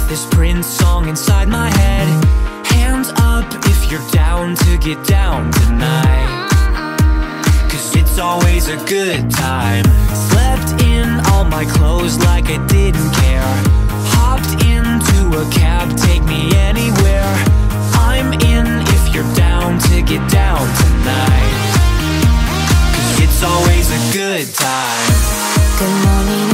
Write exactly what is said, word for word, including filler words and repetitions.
this Prince song inside my head. Hands up if you're down to get down tonight, 'cause it's always a good time. Slept in all my clothes like I didn't care. Hopped into a cab, take me anywhere. I'm in if you're down to get down tonight, 'cause it's always a good time. Good morning